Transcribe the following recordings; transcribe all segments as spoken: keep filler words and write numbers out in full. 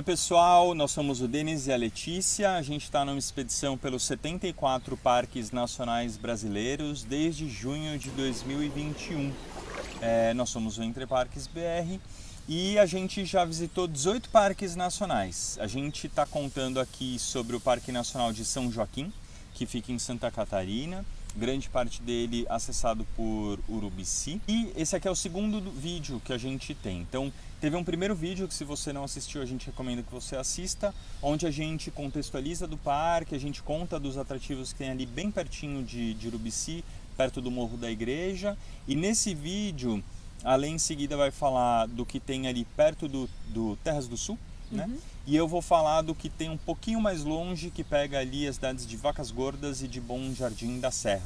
Oi pessoal, nós somos o Denis e a Letícia, a gente está numa expedição pelos setenta e quatro parques nacionais brasileiros desde junho de dois mil e vinte e um. É, nós somos o Entre Parques B R e a gente já visitou dezoito parques nacionais. A gente está contando aqui sobre o Parque Nacional de São Joaquim, que fica em Santa Catarina, grande parte dele acessado por Urubici. E esse aqui é o segundo vídeo que a gente tem. Então, teve um primeiro vídeo que, se você não assistiu, a gente recomenda que você assista, onde a gente contextualiza do parque, a gente conta dos atrativos que tem ali bem pertinho de, de Urubici, perto do Morro da Igreja. E nesse vídeo, além em seguida vai falar do que tem ali perto do, do Terras do Sul, né? Uhum. E eu vou falar do que tem um pouquinho mais longe, que pega ali as cidades de Vacas Gordas e de Bom Jardim da Serra.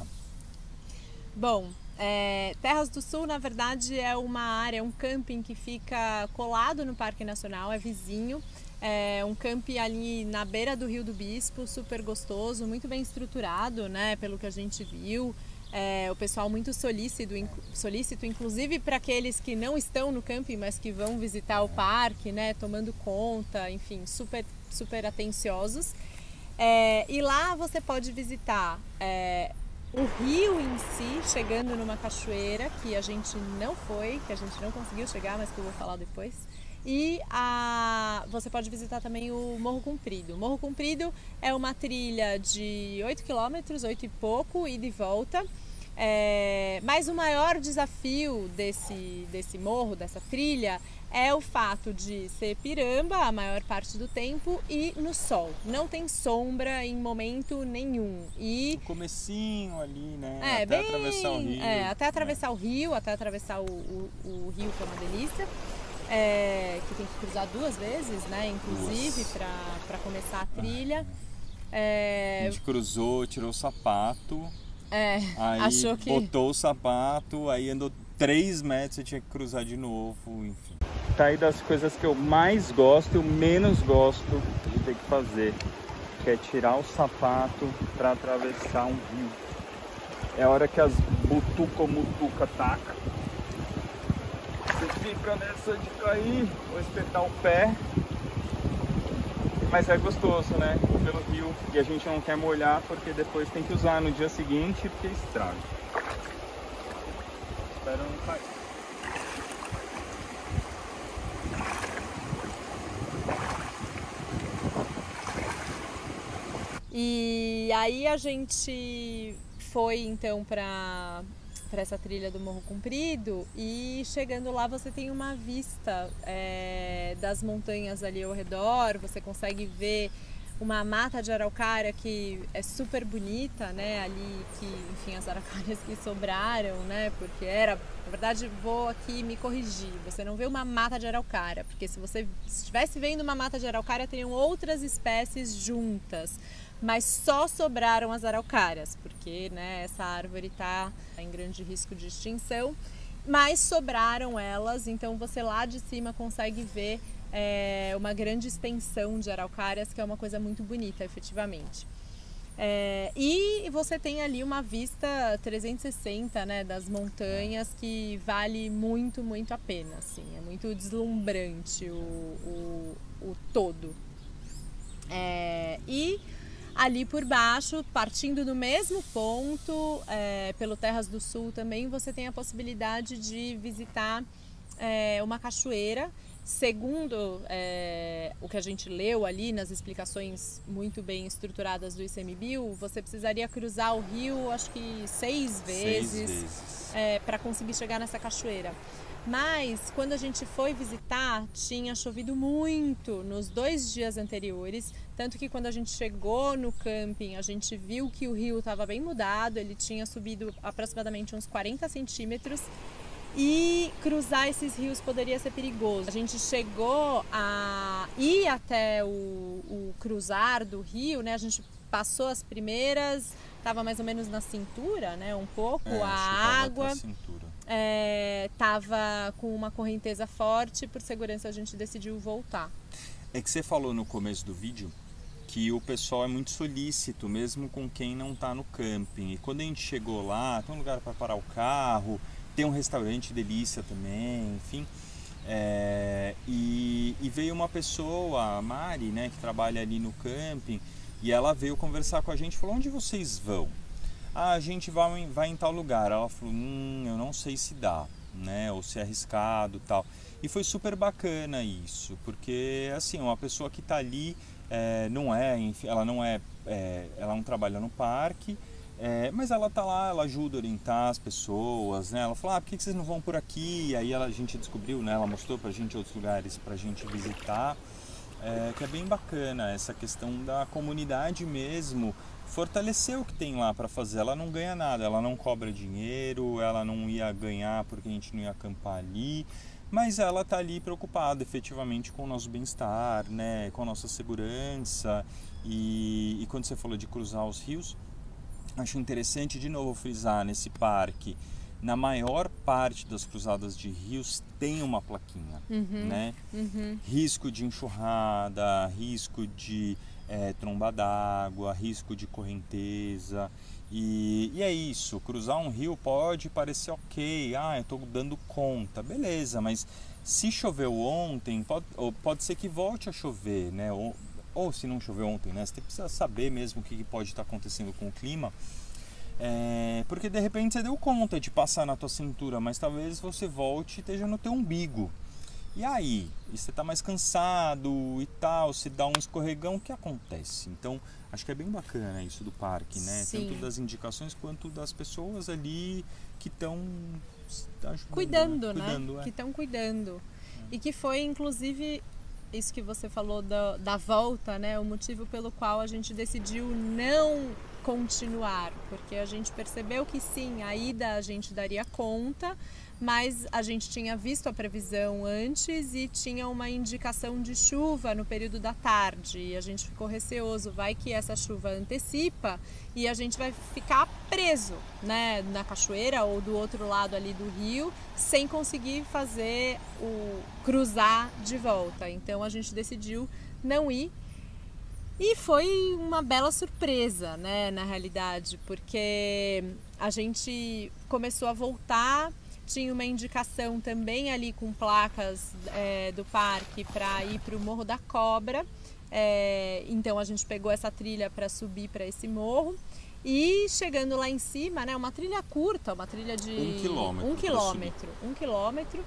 Bom, é, Terras do Sul, na verdade, é uma área, um camping que fica colado no Parque Nacional, é vizinho. É um camping ali na beira do Rio do Bispo, super gostoso, muito bem estruturado, né, pelo que a gente viu. É, o pessoal muito solícito, solícito inclusive para aqueles que não estão no camping, mas que vão visitar o parque, né, tomando conta, enfim, super, super atenciosos. É, e lá você pode visitar é, o rio em si, chegando numa cachoeira, que a gente não foi, que a gente não conseguiu chegar, mas que eu vou falar depois. E a, você pode visitar também o Morro Comprido. O Morro Comprido é uma trilha de oito quilômetros, oito e pouco, ida e volta. É, mas o maior desafio desse, desse morro, dessa trilha, é o fato de ser piramba a maior parte do tempo e no sol. Não tem sombra em momento nenhum. E o comecinho ali, né? É, até bem, atravessar o rio. É, até atravessar é. o rio, até atravessar o, o, o rio, que é uma delícia. É, que tem que cruzar duas vezes, né? Inclusive, para começar a trilha. É... A gente cruzou, tirou o sapato, é, aí achou que... botou o sapato, aí andou três metros e tinha que cruzar de novo, enfim. Tá aí das coisas que eu mais gosto e o menos gosto de ter que fazer, que é tirar o sapato para atravessar um rio. É a hora que as butuca ou mutuca atacam. Você fica nessa de cair, ou espetar o pé, mas é gostoso, né? Pelo rio, e a gente não quer molhar porque depois tem que usar no dia seguinte porque estraga. Espero não cair. E aí a gente foi então para para essa trilha do Morro Comprido, e chegando lá você tem uma vista é, das montanhas ali ao redor. Você consegue ver uma mata de araucária que é super bonita, né, ali, que, enfim, as araucárias que sobraram, né, porque era, na verdade, vou aqui me corrigir, você não vê uma mata de araucária, porque se você estivesse vendo uma mata de araucária, teriam outras espécies juntas, mas só sobraram as araucárias, porque, né, essa árvore está em grande risco de extinção, mas sobraram elas, então você lá de cima consegue ver é, uma grande extensão de araucárias, que é uma coisa muito bonita, efetivamente. É, e você tem ali uma vista trezentos e sessenta, né, das montanhas, que vale muito, muito a pena, assim, é muito deslumbrante o, o, o todo. É, e ali por baixo, partindo do mesmo ponto, é, pelo Terras do Sul também, você tem a possibilidade de visitar é, uma cachoeira. Segundo é, o que a gente leu ali nas explicações muito bem estruturadas do ICMBio, você precisaria cruzar o rio, acho que seis vezes, seis vezes. É, para conseguir chegar nessa cachoeira. Mas quando a gente foi visitar, tinha chovido muito nos dois dias anteriores, tanto que quando a gente chegou no camping, a gente viu que o rio estava bem mudado, ele tinha subido aproximadamente uns quarenta centímetros, e cruzar esses rios poderia ser perigoso. A gente chegou a ir até o, o cruzar do rio, né? A gente passou as primeiras, estava mais ou menos na cintura, né? Um pouco, é, a água. Estava é, com uma correnteza forte, por segurança a gente decidiu voltar. É que você falou no começo do vídeo que o pessoal é muito solícito, mesmo com quem não está no camping. E quando a gente chegou lá, tem um lugar para parar o carro, tem um restaurante delícia também, enfim. É, e, e veio uma pessoa, a Mari, né, que trabalha ali no camping, e ela veio conversar com a gente e falou: onde vocês vão? Ah, a gente vai, vai em tal lugar. Ela falou: hum, eu não sei se dá, né, ou se é arriscado e tal. E foi super bacana isso, porque assim, uma pessoa que está ali, é, não é, enfim, ela não é, é, ela não trabalha no parque, é, mas ela tá lá, ela ajuda a orientar as pessoas, né? Ela falou: ah, por que vocês não vão por aqui? E aí ela, a gente descobriu, né? Ela mostrou pra gente outros lugares pra gente visitar, é, que é bem bacana essa questão da comunidade mesmo, fortalecer o que tem lá para fazer. Ela não ganha nada, ela não cobra dinheiro, ela não ia ganhar porque a gente não ia acampar ali, mas ela tá ali preocupada efetivamente com o nosso bem-estar, né? Com a nossa segurança. E, e quando você falou de cruzar os rios, acho interessante de novo frisar nesse parque, na maior parte das cruzadas de rios tem uma plaquinha, Uhum, né? uhum. Risco de enxurrada, risco de é, tromba d'água, risco de correnteza. E, e é isso, cruzar um rio pode parecer ok, ah, eu estou dando conta, beleza, mas se choveu ontem, pode, ou pode ser que volte a chover, né? Ou, ou se não choveu ontem, né? Você precisa saber mesmo o que pode estar acontecendo com o clima, é, porque de repente você deu conta de passar na tua cintura, mas talvez você volte e esteja no teu umbigo. E aí, e você está mais cansado e tal, se dá um escorregão, o que acontece? Então, acho que é bem bacana isso do parque, né? Sim. Tanto das indicações quanto das pessoas ali que estão Cuidando, né? né? Cuidando, é. Que estão cuidando. E que foi, inclusive, isso que você falou da, da volta, né? O motivo pelo qual a gente decidiu não continuar, porque a gente percebeu que sim, a ida a gente daria conta, mas a gente tinha visto a previsão antes e tinha uma indicação de chuva no período da tarde, e a gente ficou receoso, vai que essa chuva antecipa e a gente vai ficar preso, né, na cachoeira ou do outro lado ali do rio, sem conseguir fazer o cruzar de volta. Então a gente decidiu não ir. E foi uma bela surpresa, né, na realidade, porque a gente começou a voltar, tinha uma indicação também ali com placas é, do parque para ir para o Morro da Cobra, é, então a gente pegou essa trilha para subir para esse morro. E chegando lá em cima, né, uma trilha curta, uma trilha de um quilômetro. Um quilômetro, um quilômetro.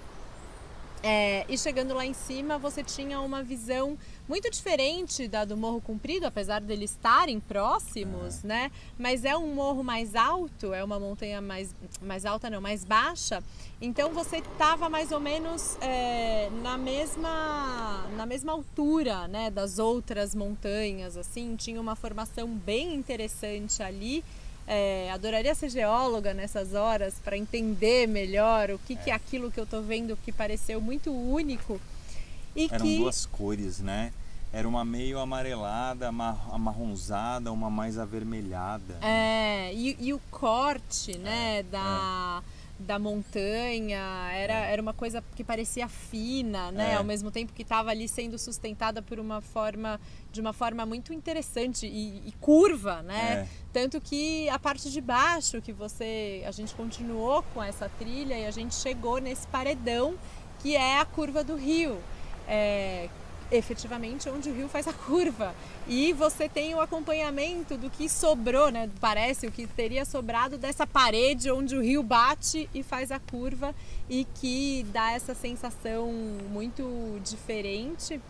É, e chegando lá em cima você tinha uma visão muito diferente da do Morro Comprido, apesar deles estarem próximos, é. né? Mas é um morro mais alto, é uma montanha mais, mais alta, não, mais baixa. Então você estava mais ou menos é, na, mesma, na mesma altura, né, das outras montanhas, assim, tinha uma formação bem interessante ali. É, adoraria ser geóloga nessas horas para entender melhor o que é. que é aquilo que eu estou vendo que pareceu muito único. E Eram que... duas cores, né? Era uma meio amarelada, amarronzada, uma mais avermelhada. É, e, e o corte, né, é, da... É. da montanha, era, é. era uma coisa que parecia fina, né? É. Ao mesmo tempo que estava ali sendo sustentada por uma forma, de uma forma muito interessante e, e curva, né? É. Tanto que a parte de baixo que você, a gente continuou com essa trilha e a gente chegou nesse paredão que é a curva do rio, é, efetivamente onde o rio faz a curva. E você tem o acompanhamento do que sobrou, né? Parece o que teria sobrado dessa parede onde o rio bate e faz a curva e que dá essa sensação muito diferente.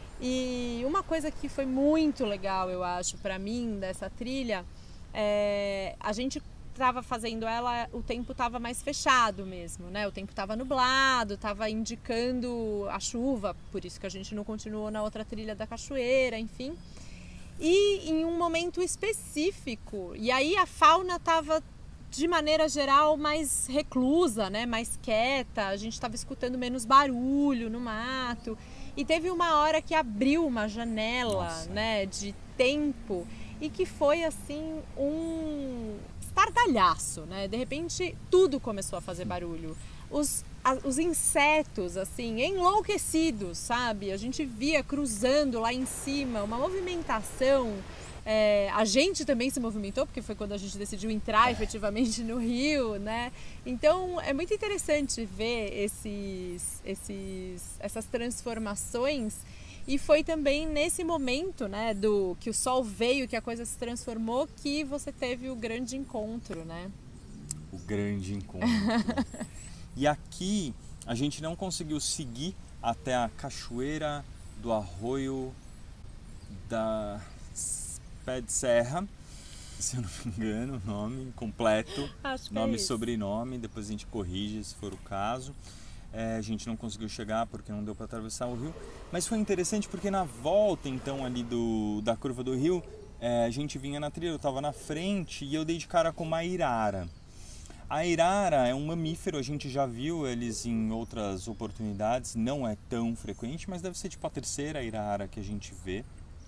E uma coisa que foi muito legal, eu acho, para mim, dessa trilha, é, a gente estava fazendo ela, o tempo estava mais fechado mesmo, né? O tempo estava nublado, estava indicando a chuva, por isso que a gente não continuou na outra trilha da cachoeira, enfim. E em um momento específico, e aí a fauna estava de maneira geral mais reclusa, né? Mais quieta, a gente estava escutando menos barulho no mato, e teve uma hora que abriu uma janela, Nossa. né, de tempo, e que foi assim um estardalhaço, né? De repente tudo começou a fazer barulho. Os, a, os insetos, assim, enlouquecidos, sabe? A gente via cruzando lá em cima uma movimentação É, a gente também se movimentou, porque foi quando a gente decidiu entrar efetivamente no Rio, né? Então é muito interessante ver esses, esses, essas transformações. E foi também nesse momento, né, do que o sol veio, que a coisa se transformou, que você teve o grande encontro, né? O grande encontro. E aqui a gente não conseguiu seguir até a Cachoeira do Arroio da Pé de Serra, se eu não me engano, o nome completo, Acho que nome é e sobrenome, depois a gente corrige se for o caso. É, a gente não conseguiu chegar porque não deu para atravessar o rio, mas foi interessante porque na volta então ali do, da curva do rio, é, a gente vinha na trilha, eu estava na frente e eu dei de cara com uma irara. A irara é um mamífero, a gente já viu eles em outras oportunidades, não é tão frequente, mas deve ser tipo a terceira irara que a gente vê.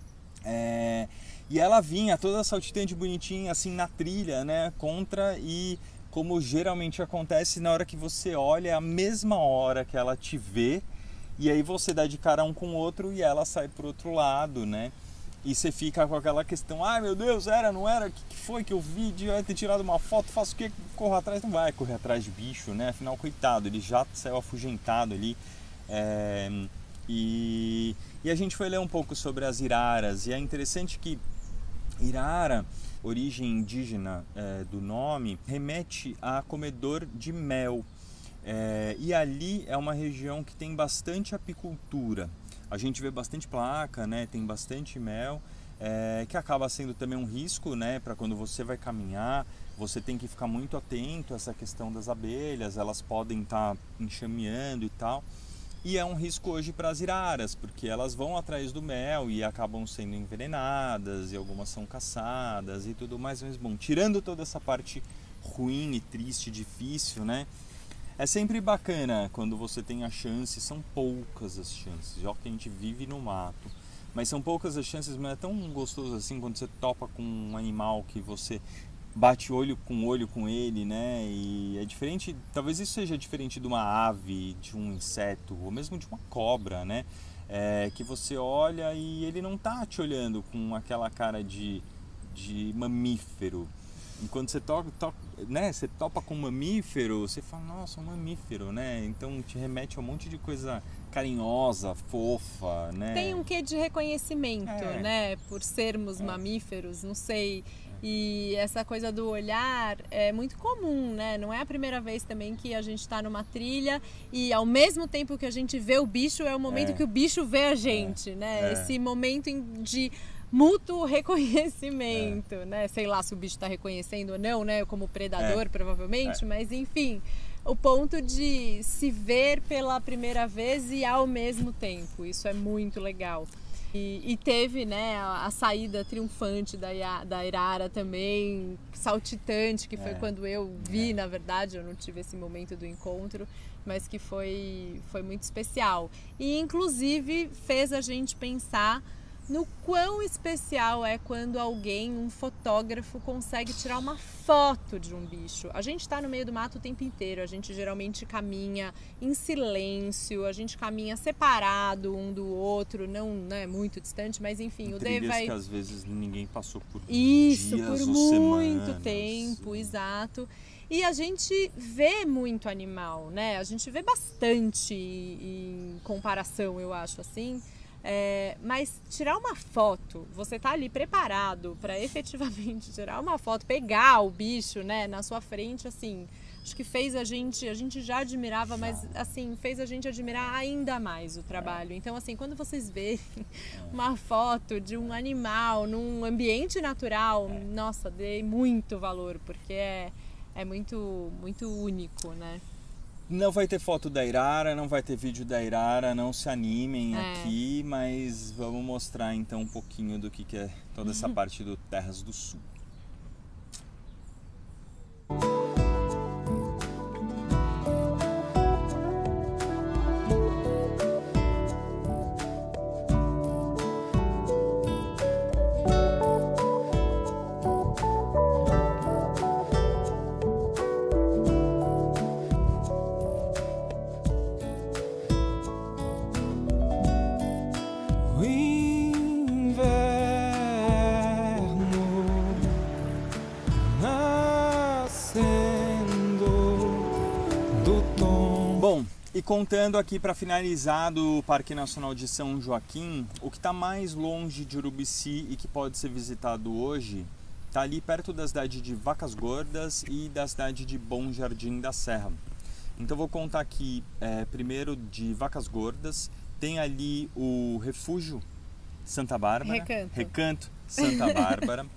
É, e ela vinha toda saltitante, bonitinha, assim na trilha, né, contra, e como geralmente acontece, na hora que você olha, é a mesma hora que ela te vê, e aí você dá de cara um com o outro e ela sai pro outro lado, né? E você fica com aquela questão, ai meu Deus, era, não era? O que, que foi que eu vi? Devia ter tirado uma foto, faço o quê? Corro atrás? Não vai correr atrás de bicho, né? Afinal, coitado, ele já saiu afugentado ali. É... E, e a gente foi ler um pouco sobre as iraras, e é interessante que irara, origem indígena é, do nome, remete a comedor de mel. É, e ali é uma região que tem bastante apicultura. A gente vê bastante placa, né? Tem bastante mel, é, que acaba sendo também um risco, né? Para quando você vai caminhar, você tem que ficar muito atento a essa questão das abelhas, elas podem estar enxameando e tal. E é um risco hoje para as iraras, porque elas vão atrás do mel e acabam sendo envenenadas, e algumas são caçadas e tudo mais. Mas, bom, tirando toda essa parte ruim e triste, difícil, né? É sempre bacana quando você tem a chance, são poucas as chances, já que a gente vive no mato. Mas são poucas as chances, mas é tão gostoso assim quando você topa com um animal que você bate olho com olho com ele, né? E é diferente, talvez isso seja diferente de uma ave, de um inseto, ou mesmo de uma cobra, né? É, que você olha e ele não tá te olhando com aquela cara de, de mamífero. Enquanto você toca, toca, né? Você topa com um mamífero, você fala, nossa, um mamífero, né? Então te remete a um monte de coisa carinhosa, fofa, né? Tem um quê de reconhecimento, é. né? Por sermos é. mamíferos, não sei. E essa coisa do olhar é muito comum, né? Não é a primeira vez também que a gente está numa trilha e ao mesmo tempo que a gente vê o bicho, é o momento é. que o bicho vê a gente, é. né? É. Esse momento de mútuo reconhecimento, é. né? Sei lá se o bicho está reconhecendo ou não, né? Como predador, é. provavelmente, é. mas enfim, o ponto de se ver pela primeira vez e ao mesmo tempo, isso é muito legal. E, e teve, né, a, a saída triunfante da, da irara também, saltitante, que foi é. quando eu vi, é. na verdade, eu não tive esse momento do encontro, mas que foi, foi muito especial. E inclusive fez a gente pensar no quão especial é quando alguém, um fotógrafo, consegue tirar uma foto de um bicho. A gente está no meio do mato o tempo inteiro, a gente geralmente caminha em silêncio, a gente caminha separado um do outro, não, né, muito distante, mas enfim, o Dave vai... que às vezes ninguém passou por Isso, dias por ou muito semanas. tempo, exato. E a gente vê muito animal, né? A gente vê bastante em comparação, eu acho, assim. É, mas tirar uma foto, você tá ali preparado para efetivamente tirar uma foto, pegar o bicho, né, na sua frente, assim, acho que fez a gente, a gente já admirava, mas assim, fez a gente admirar ainda mais o trabalho. Então, assim, quando vocês verem uma foto de um animal num ambiente natural, nossa, dei muito valor, porque é, é muito, muito único, né? Não vai ter foto da irara, não vai ter vídeo da irara, não se animem é. aqui, mas vamos mostrar então um pouquinho do que, que é toda essa parte do Terras do Sul. E contando aqui para finalizar do Parque Nacional de São Joaquim, o que está mais longe de Urubici e que pode ser visitado hoje, está ali perto da cidade de Vacas Gordas e da cidade de Bom Jardim da Serra. Então vou contar aqui é, primeiro de Vacas Gordas, tem ali o Refúgio Santa Bárbara, Recanto, Recanto Santa Bárbara.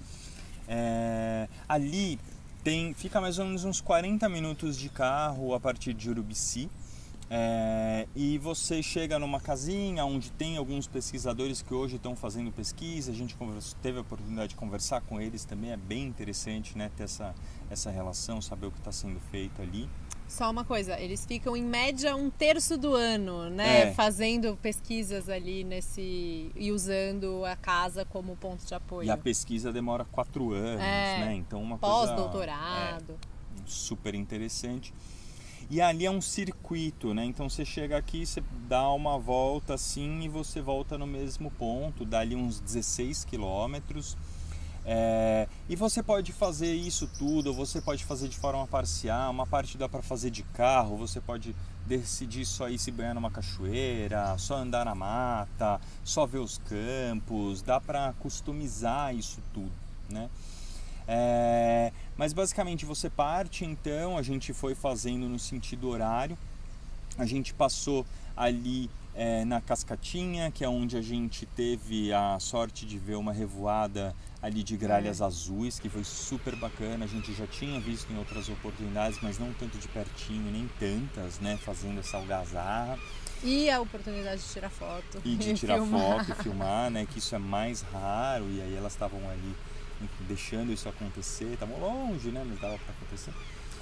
é, ali tem, fica mais ou menos uns quarenta minutos de carro a partir de Urubici. É, e você chega numa casinha onde tem alguns pesquisadores que hoje estão fazendo pesquisa, a gente teve a oportunidade de conversar com eles também, é bem interessante, né, ter essa, essa relação, saber o que está sendo feito ali. Só uma coisa, eles ficam em média um terço do ano, né, é. fazendo pesquisas ali nesse e usando a casa como ponto de apoio. E a pesquisa demora quatro anos, é. né, então uma pós-doutorado. coisa é, super interessante. E ali é um circuito, né? Então você chega aqui, você dá uma volta assim e você volta no mesmo ponto, dá ali uns dezesseis quilômetros. É, e você pode fazer isso tudo, você pode fazer de forma parcial, uma parte dá para fazer de carro, você pode decidir só ir se banhar numa cachoeira, só andar na mata, só ver os campos, dá para customizar isso tudo, né? É, mas basicamente você parte, então a gente foi fazendo no sentido horário, a gente passou ali é, na Cascatinha, que é onde a gente teve a sorte de ver uma revoada ali de gralhas é. azuis, que foi super bacana, a gente já tinha visto em outras oportunidades, mas não tanto de pertinho, nem tantas, né, fazendo essa algazarra. E a oportunidade de tirar foto. E de tirar filmar. foto e filmar, né, que isso é mais raro, e aí elas estavam ali enfim, deixando isso acontecer, estavam longe, né, mas dava para acontecer.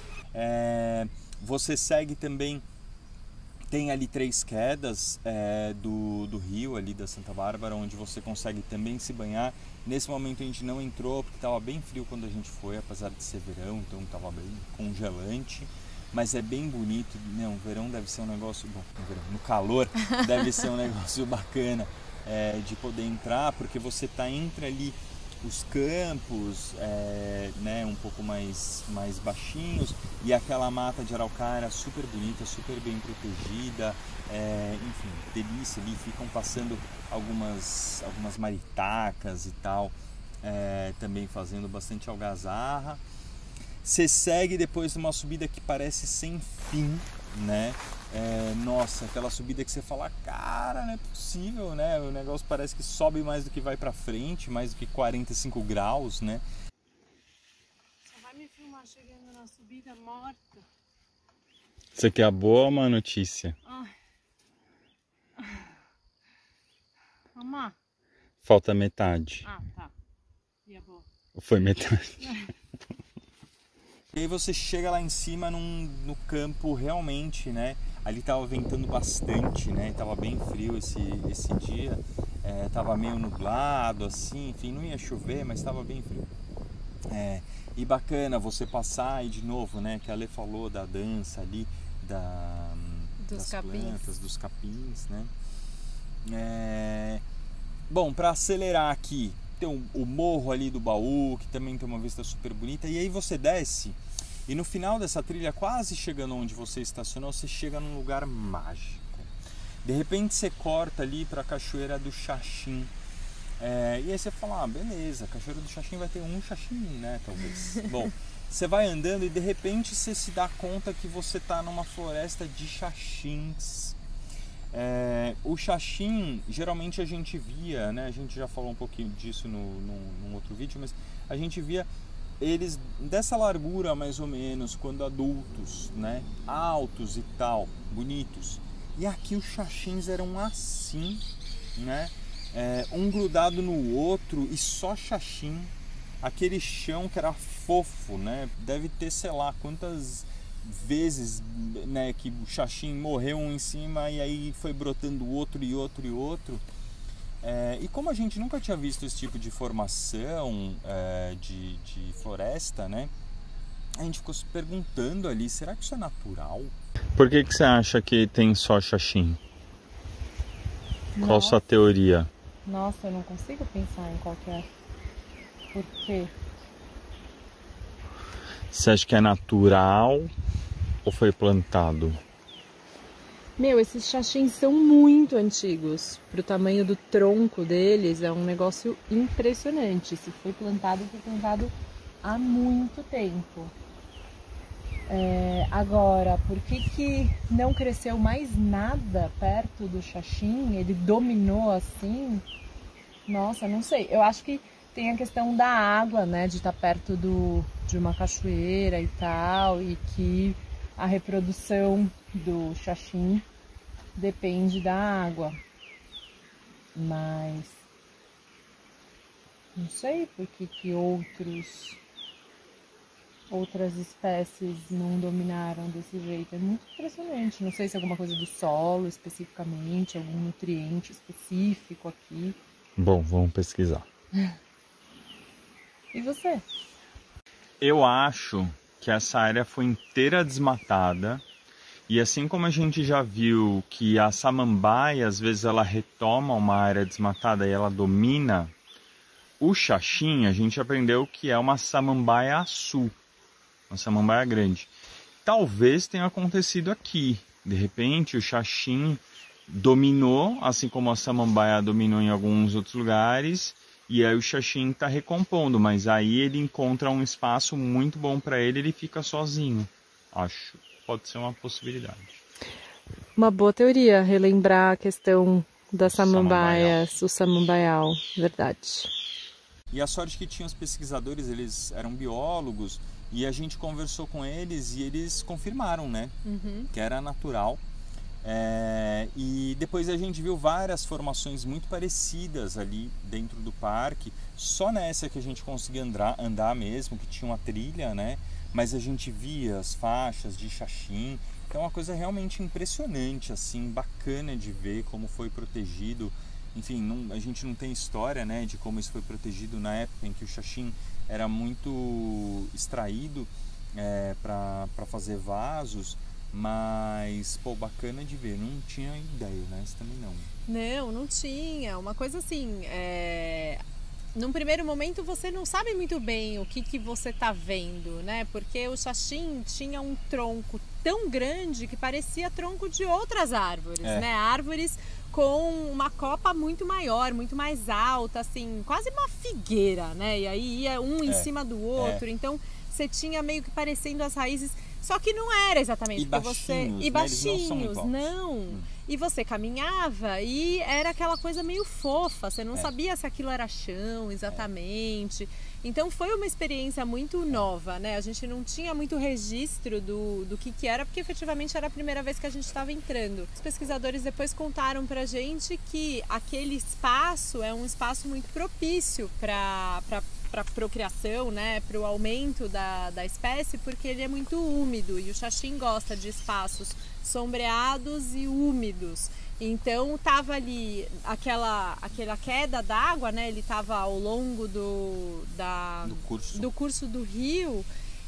É, você segue também, tem ali três quedas é, do, do rio ali da Santa Bárbara, onde você consegue também se banhar. Nesse momento a gente não entrou porque estava bem frio quando a gente foi, apesar de ser verão, então estava bem congelante. Mas é bem bonito, né? O verão deve ser um negócio, bom, no, verão, no calor deve ser um negócio bacana é, de poder entrar, porque você está entre ali os campos, é, né, um pouco mais, mais baixinhos, e aquela mata de araucária super bonita, super bem protegida, é, enfim, delícia ali, ficam passando algumas, algumas maritacas e tal, é, também fazendo bastante algazarra. Você segue depois de uma subida que parece sem fim, né? É, nossa, aquela subida que você fala, cara, não é possível, né? O negócio parece que sobe mais do que vai pra frente, mais do que quarenta e cinco graus, né? Só vai me filmar chegando na subida morta. Isso aqui é a boa ou uma notícia? Ai. Mamá. Falta metade. Ah, tá. E a boa? Foi metade. E aí você chega lá em cima num, no campo realmente, né? Ali tava ventando bastante, né? Tava bem frio esse, esse dia. É, tava meio nublado, assim, enfim, não ia chover, mas tava bem frio. É, e bacana você passar e de novo, né? Que a Lê falou da dança ali, da, dos das capins. plantas, dos capins, né? É, bom, para acelerar aqui, tem o, o morro ali do Baú, que também tem uma vista super bonita. E aí você desce e no final dessa trilha, quase chegando onde você estacionou, você chega num lugar mágico. De repente você corta ali para a Cachoeira do Xaxim. É, e aí você fala, ah, beleza, a Cachoeira do Xaxim vai ter um xaxim, né, talvez. Bom, você vai andando e de repente você se dá conta que você está numa floresta de xaxins. É, o xaxim, geralmente a gente via, né, a gente já falou um pouquinho disso no, no, num outro vídeo, mas a gente via eles dessa largura mais ou menos, quando adultos, né, altos e tal, bonitos. E aqui os xaxins eram assim, né, é, um grudado no outro e só xaxim. Aquele chão que era fofo, né, deve ter, sei lá, quantas vezes, né, que o xaxim morreu um em cima e aí foi brotando outro e outro e outro. É, e como a gente nunca tinha visto esse tipo de formação é, de, de floresta, né, a gente ficou se perguntando ali, será que isso é natural? Por que que você acha que tem só xaxim? Nossa. Qual a sua teoria? Nossa, eu não consigo pensar em qual que é. Por quê? Você acha que é natural ou foi plantado? Meu, esses xaxins são muito antigos. Pro tamanho do tronco deles, é um negócio impressionante. Se foi plantado, foi plantado há muito tempo. É, agora, por que que não cresceu mais nada perto do xaxim? Ele dominou assim? Nossa, não sei. Eu acho que tem a questão da água, né? De estar perto do, de uma cachoeira e tal, e que a reprodução do xaxim depende da água. Mas não sei por que que outros, outras espécies não dominaram desse jeito. É muito impressionante. Não sei se é alguma coisa do solo especificamente, algum nutriente específico aqui. Bom, vamos pesquisar. E você? Eu acho que essa área foi inteira desmatada. E assim como a gente já viu que a samambaia, às vezes ela retoma uma área desmatada e ela domina, o xaxim a gente aprendeu que é uma samambaia açu, uma samambaia grande. Talvez tenha acontecido aqui. De repente o xaxim dominou, assim como a samambaia dominou em alguns outros lugares, e aí o xaxim está recompondo, mas aí ele encontra um espaço muito bom para ele, ele fica sozinho, acho. Pode ser uma possibilidade. Uma boa teoria, relembrar a questão das samambaias, o samambaial, verdade. E a sorte que tinha os pesquisadores, eles eram biólogos, e a gente conversou com eles e eles confirmaram, né, Uhum. que era natural. É, e depois a gente viu várias formações muito parecidas ali dentro do parque, só nessa que a gente conseguia andar, andar mesmo, que tinha uma trilha, né? Mas a gente via as faixas de xaxim, que é uma coisa realmente impressionante, assim, bacana de ver como foi protegido. Enfim, não, a gente não tem história, né, de como isso foi protegido na época em que o xaxim era muito extraído é, para fazer vasos, mas, pô, bacana de ver, não tinha ideia, né, isso também não. Não, não tinha. Uma coisa assim, é... num primeiro momento você não sabe muito bem o que, que você está vendo, né? Porque o xaxim tinha um tronco tão grande que parecia tronco de outras árvores, é. né? Árvores com uma copa muito maior, muito mais alta, assim, quase uma figueira, né? E aí ia um em é. cima do outro, é. Então você tinha meio que parecendo as raízes, só que não era exatamente, e porque baixinhos, você... né? E baixinhos, não. não. Hum. E você caminhava e era aquela coisa meio fofa, você não é. sabia se aquilo era chão exatamente. É. Então foi uma experiência muito nova, né? A gente não tinha muito registro do, do que, que era, porque efetivamente era a primeira vez que a gente estava entrando. Os pesquisadores depois contaram pra gente que aquele espaço é um espaço muito propício para para procriação, né, para o aumento da, da espécie, porque ele é muito úmido e o xaxim gosta de espaços sombreados e úmidos. Então tava ali aquela, aquela queda d'água, né, ele estava ao longo do, da, do, curso. do curso do rio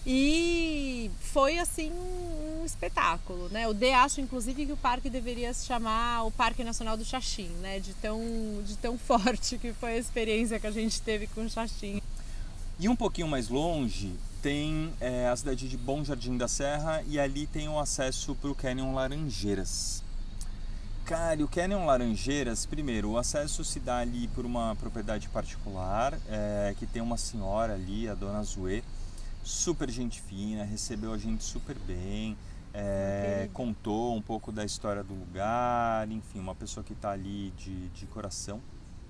e foi assim um espetáculo, né? O D acho inclusive que o parque deveria se chamar o Parque Nacional do Xaxim, né, de tão, de tão forte que foi a experiência que a gente teve com o xaxim. E um pouquinho mais longe tem é, a cidade de Bom Jardim da Serra e ali tem o acesso para o Canyon Laranjeiras. Cara, e o Canyon Laranjeiras, primeiro, o acesso se dá ali por uma propriedade particular, é, que tem uma senhora ali, a dona Zoe, super gente fina, recebeu a gente super bem, é, okay. contou um pouco da história do lugar, enfim, uma pessoa que está ali de, de coração.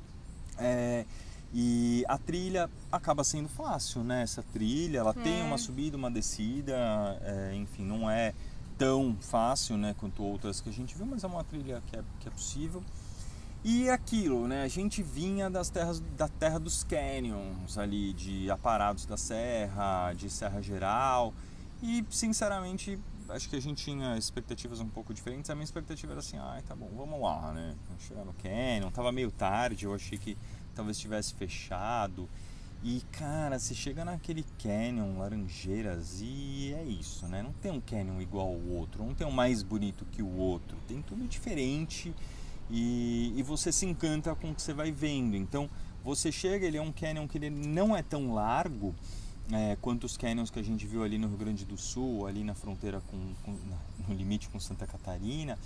É, E a trilha acaba sendo fácil, né? Essa trilha, ela é. tem uma subida, uma descida, é, enfim, não é tão fácil, né, quanto outras que a gente viu, mas é uma trilha que é, que é possível. E aquilo, né? A gente vinha das terras, da terra dos canyons ali, de Aparados da Serra, de Serra Geral, e sinceramente acho que a gente tinha expectativas um pouco diferentes. A minha expectativa era assim, ai, tá bom, vamos lá, né? Vamos chegar no canyon, tava meio tarde, eu achei que talvez tivesse fechado. E cara, você chega naquele canyon Laranjeiras e é isso, né? Não tem um canyon igual ao outro, não tem um mais bonito que o outro, tem tudo diferente e, e você se encanta com o que você vai vendo. Então você chega, ele é um canyon que ele não é tão largo é, quanto os canyons que a gente viu ali no Rio Grande do Sul, ali na fronteira com, com no limite com Santa Catarina.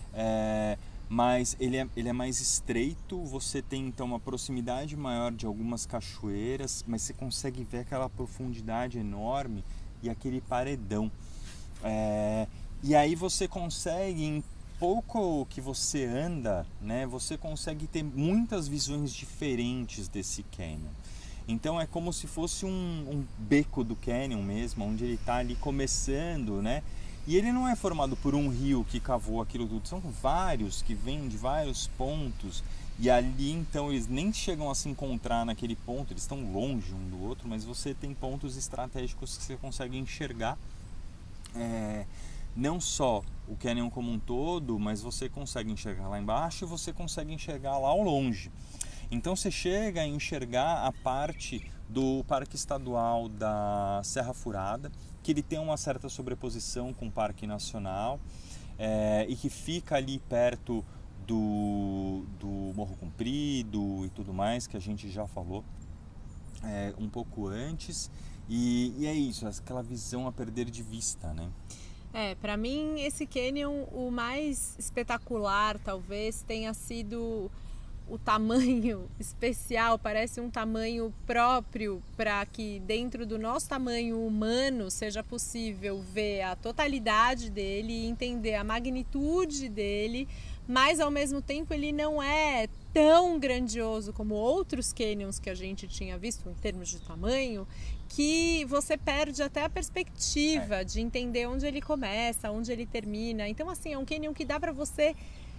É, mas ele é, ele é mais estreito, você tem então uma proximidade maior de algumas cachoeiras, mas você consegue ver aquela profundidade enorme e aquele paredão. É, e aí você consegue, em pouco que você anda, né, você consegue ter muitas visões diferentes desse canyon. Então é como se fosse um, um beco do canyon mesmo, onde ele está ali começando, né? E ele não é formado por um rio que cavou aquilo tudo, são vários que vêm de vários pontos. E ali então eles nem chegam a se encontrar naquele ponto, eles estão longe um do outro, mas você tem pontos estratégicos que você consegue enxergar. É, não só o canyon como um todo, mas você consegue enxergar lá embaixo e você consegue enxergar lá ao longe. Então você chega a enxergar a parte do Parque Estadual da Serra Furada, que ele tem uma certa sobreposição com o Parque Nacional, é, e que fica ali perto do, do Morro Comprido e tudo mais, que a gente já falou é, um pouco antes. E, e é isso, aquela visão a perder de vista, né? É, para mim esse canyon, o mais espetacular talvez tenha sido o tamanho especial, parece um tamanho próprio para que dentro do nosso tamanho humano seja possível ver a totalidade dele e entender a magnitude dele, mas ao mesmo tempo ele não é tão grandioso como outros canyons que a gente tinha visto em termos de tamanho, que você perde até a perspectiva de entender onde ele começa, onde ele termina. Então assim, é um canyon que dá para você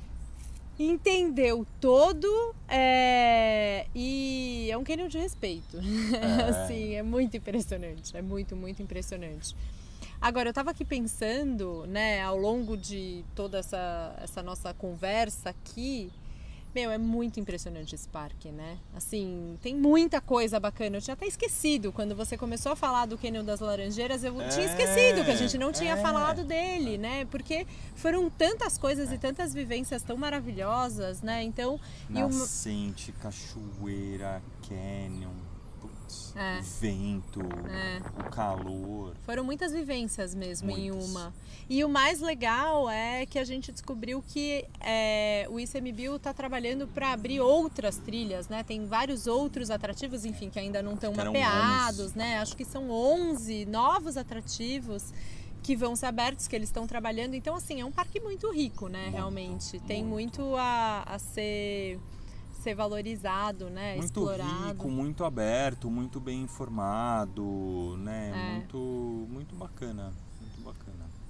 entendeu todo, é, e é um canyon de respeito. É. Assim, é muito impressionante, é muito, muito impressionante. Agora, eu estava aqui pensando, né, ao longo de toda essa, essa nossa conversa aqui, meu, é muito impressionante esse parque, né? Assim, tem muita coisa bacana. Eu tinha até esquecido, quando você começou a falar do Canyon das Laranjeiras, eu é, tinha esquecido que a gente não tinha é. falado dele, né? Porque foram tantas coisas é. e tantas vivências tão maravilhosas, né? Então, nascente, uma... cachoeira, canyon, putz, é. vento, é. o calor. Foram muitas vivências mesmo muitas. em uma. E o mais legal é que a gente descobriu que é, o I C M B U está trabalhando para abrir outras trilhas, né? Tem vários outros atrativos, enfim, que ainda não estão mapeados, né? Acho que são onze novos atrativos que vão ser abertos, que eles estão trabalhando. Então, assim, é um parque muito rico, né? Muito, realmente. Tem muito, muito a, a ser... ser valorizado, né? Muito explorado. Rico, muito aberto, muito bem informado, né? É. Muito, muito bacana, muito bacana.